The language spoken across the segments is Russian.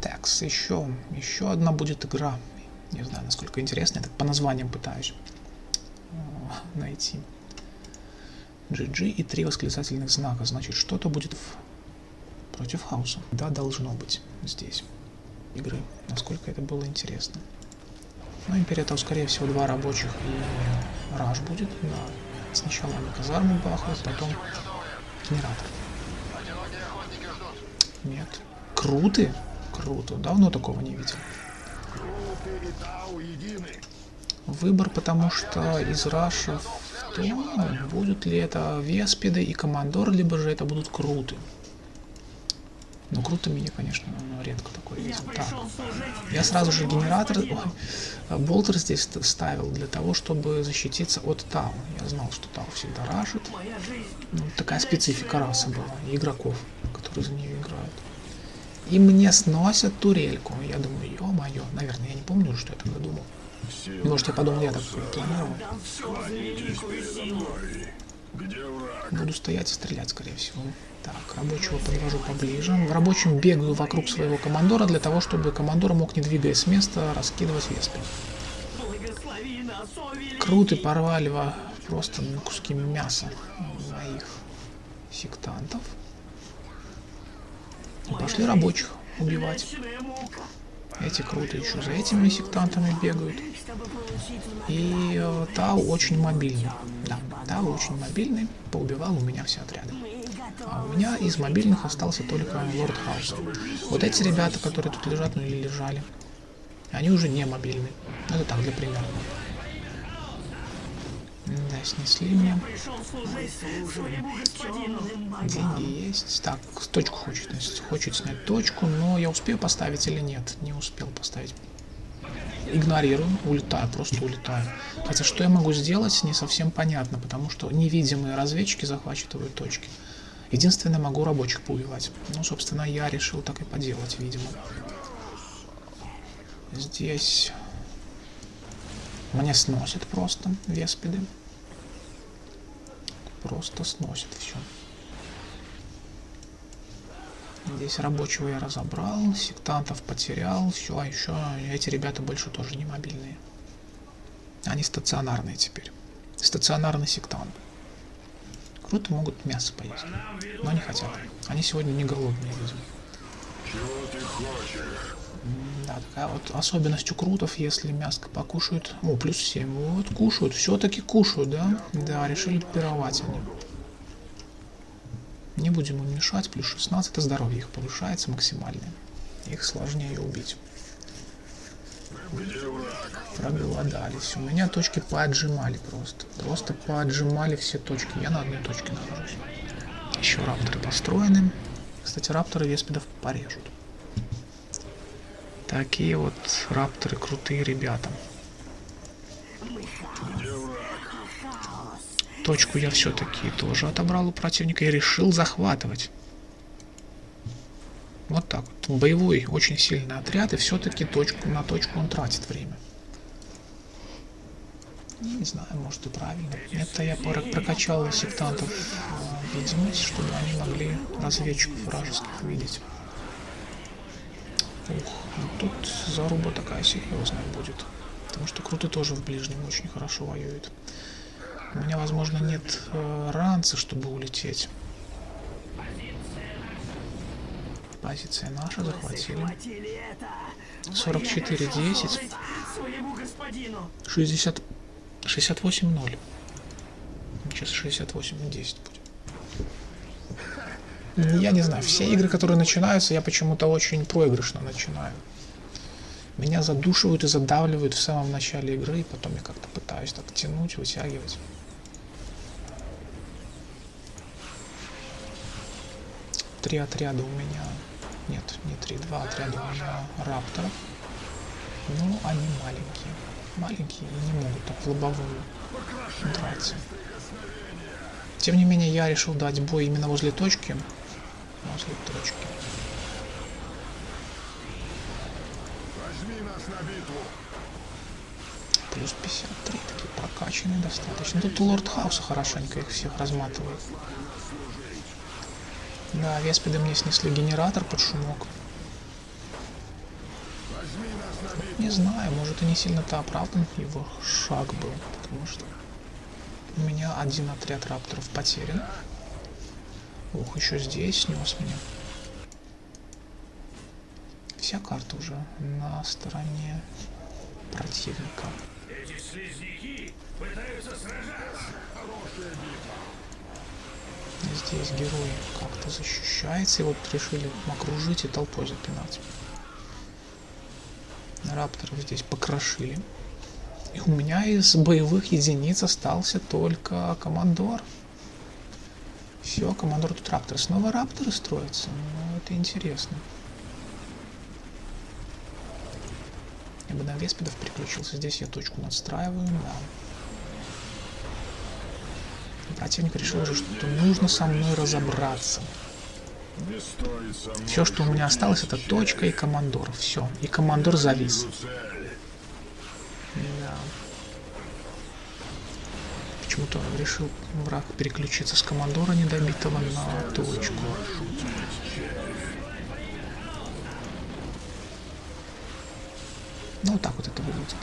Текс, еще одна будет игра. Не знаю, насколько интересно, я так по названиям пытаюсь найти. GG и 3 восклицательных знака, значит, что-то будет против хаоса. Да, должно быть здесь игры, насколько это было интересно. Ну, Империя, то, скорее всего, 2 рабочих и раш будет. Да. Сначала они казарму бахают, потом генератор. Нет. Круто. Круто. Давно такого не видел. Выбор, потому что из рашев, то будут ли это Веспиды и Командор, либо же это будут Круты. Но крутыми я, конечно, редко такое видел. Так. Я сразу же генератор, болтер здесь ставил для того, чтобы защититься от Тау. Я знал, что Тау всегда рашит. Ну, такая специфика расы была, игроков, которые за нее играют. И мне сносят турельку. Я думаю, ё-моё, наверное, я не помню, что я тогда думал. Может, я подумал, я так планировал. Буду стоять и стрелять, скорее всего. Так, рабочего подвожу поближе. В рабочем бегаю вокруг своего командора для того, чтобы командор мог, не двигаясь с места, раскидывать веспи. Круто порвали просто на куски мяса моих сектантов. И пошли рабочих убивать. Эти круто еще за этими сектантами бегают. И Тау очень мобильный. Да, Тау очень мобильный. Поубивал у меня все отряды. А у меня из мобильных остался только Лорд Хаус. Вот эти ребята, которые тут лежат, ну или лежали, они уже не мобильны. Это так, для примера. Да, снесли мне. Деньги есть. Так, точку хочет снять точку, но я успею поставить или нет? Не успел поставить. Игнорирую, улетаю, просто улетаю. Хотя что я могу сделать, не совсем понятно, потому что невидимые разведчики захватывают точки. Единственное, могу рабочих поубивать. Ну, собственно, я решил так и поделать, видимо. Здесь мне сносят просто веспиды. Просто сносит все. Здесь рабочего я разобрал, сектантов потерял, все, а еще эти ребята больше тоже не мобильные. Они стационарные теперь. Стационарный сектант. Круто, могут мясо поесть, но не хотят. Они сегодня не голодные, видимо. Да, такая вот особенность у крутов, если мяско покушают. О, плюс 7. Вот, кушают, все-таки кушают, да? Да, решили пировать они. Не будем им мешать, плюс 16, это здоровье их повышается максимально. Их сложнее убить. Проголодались. У меня точки поотжимали просто. Просто поотжимали все точки. Я на одной точке нахожусь. Еще рапторы построены. Кстати, рапторы веспидов порежут. Такие вот рапторы крутые ребята. Точку я все-таки тоже отобрал у противника и решил захватывать. Вот так вот. Боевой очень сильный отряд, и все-таки на точку он тратит время. Не знаю, может и правильно. Это я прокачал сектантов видимость, чтобы они могли разведчиков вражеских видеть. Ух, ну тут заруба такая серьезная будет. Потому что круто тоже в ближнем очень хорошо воюет. У меня, возможно, нет ранца, чтобы улететь. Позиция наша, захватили. 44-10. 68-0. Сейчас 68-10 будет. Я не знаю, все игры, которые начинаются, я почему-то очень проигрышно начинаю. Меня задушивают и задавливают в самом начале игры, и потом я как-то пытаюсь так тянуть, вытягивать. Три отряда у меня... Нет, не 3, 2 отряда у меня рапторов. Но они маленькие. Маленькие и не могут так в лобовую драться. Тем не менее, я решил дать бой именно возле точки. Возле точки. Плюс 53, такие прокачанные достаточно. Тут Лорд Хауса хорошенько их всех разматывает. Да, веспиды мне снесли генератор под шумок. Не знаю, может и не сильно-то оправдан его шаг был, потому что у меня один отряд рапторов потерян. Ох, еще здесь снес меня. Вся карта уже на стороне противника. Эти слизняки пытаются сражаться. Здесь герой как-то защищается, и вот решили окружить и толпой запинать. Рапторов здесь покрошили. И у меня из боевых единиц остался только командор. Все, командор тут раптор. Снова рапторы строятся. Ну, это интересно. Я бы на веспидов переключился. Здесь я точку надстраиваю, да. Противник решил уже, что нужно со мной разобраться. Все, что у меня осталось, это точка и командор. Все. И командор завис. Да. Почему-то решил враг переключиться с командора недобитого на точку. Ну, вот так вот это выглядит.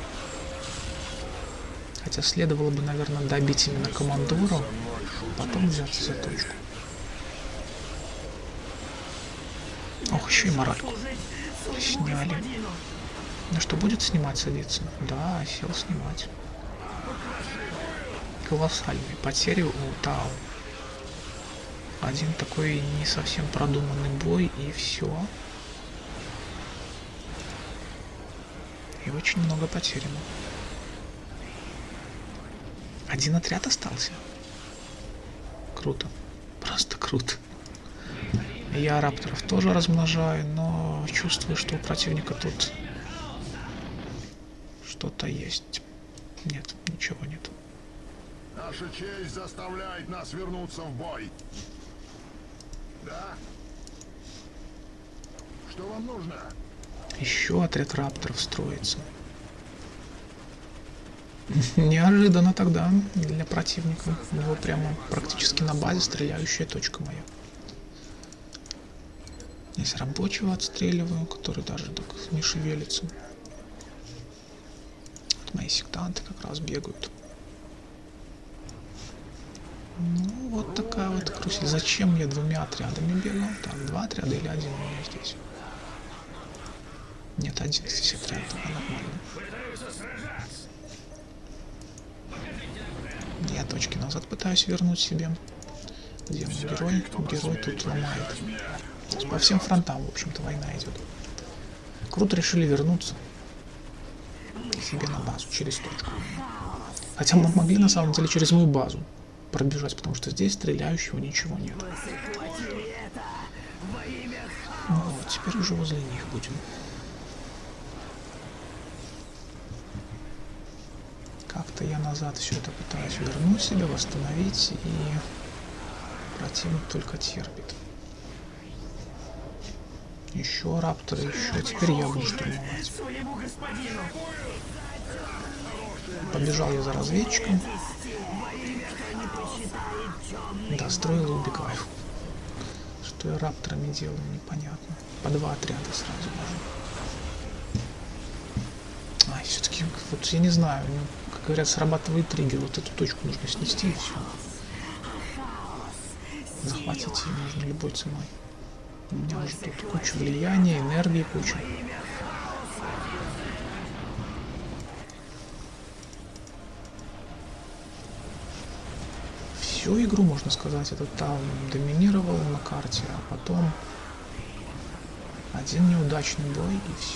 Хотя следовало бы, наверное, добить именно командора, потом взяться за точку. Ох, еще и моральку сняли. Ну что, будет снимать, садиться? Да, сел снимать. Колоссальные потери у Тау. Один такой не совсем продуманный бой, и все. И очень много потеряно. Один отряд остался. Круто. Просто круто. Я рапторов тоже размножаю, но чувствую, что у противника тут что-то есть. Нет, ничего нет. Наша честь заставляет нас вернуться в бой. Да? Что вам нужно? Еще отряд рапторов строится. Неожиданно тогда для противника. У него прямо практически на базе стреляющая точка моя. Здесь рабочего отстреливаю, который даже так не шевелится. Вот мои сектанты как раз бегают. Ну, вот такая вот карусель. Зачем я двумя отрядами бегал? Так, два отряда или один у меня здесь? Нет, один здесь отряд, нормально. Я точки назад пытаюсь вернуть себе. Где мой герой? Герой тут ломает. По всем фронтам, в общем-то, война идет. Круто решили вернуться себе на базу через точку. Хотя мы могли на самом деле через мою базу пробежать, потому что здесь стреляющего ничего нет. Ну вот, теперь уже возле них будем. Как-то я назад все это пытаюсь вернуть себе, восстановить, и противник только терпит. Еще рапторы, еще. Теперь я буду штурмовать. Побежал я за разведчиком. Да, строил и убегаю. Что я рапторами делаю, непонятно. По два отряда сразу даже. Ай, все-таки, вот я не знаю, ну, как говорят, срабатывает триггер. Вот эту точку нужно снести и все. Захватить ее нужно любой ценой. У меня уже тут куча влияния, энергии куча. Всю игру, можно сказать, этот Таун доминировал на карте, а потом один неудачный бой и все.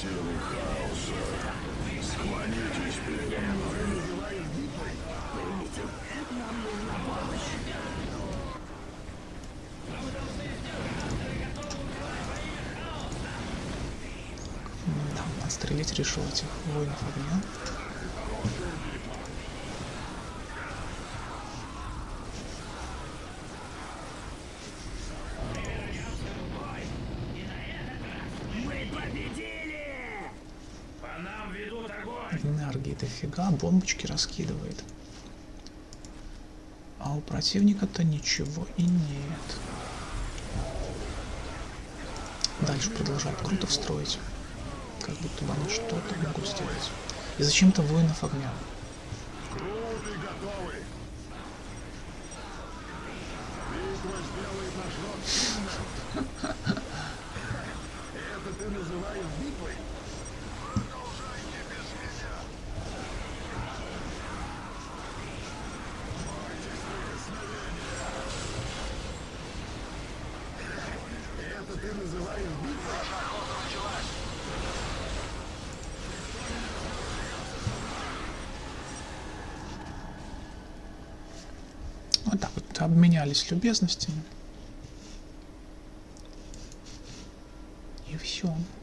Да, отстрелить решил этих воинов огня. Энергии дофига, бомбочки раскидывает. А у противника-то ничего и нет. Дальше продолжает круто строить. Как будто бы они что-то могут сделать. И зачем-то воинов огня. Круты готовы. Битва сделает наш род сильным. Это ты называешь битвой? Продолжайте без меня. Бойтесь прикосновения. Это ты называешь битвой? Наша охота началась. Вот так вот обменялись любезностями. И все.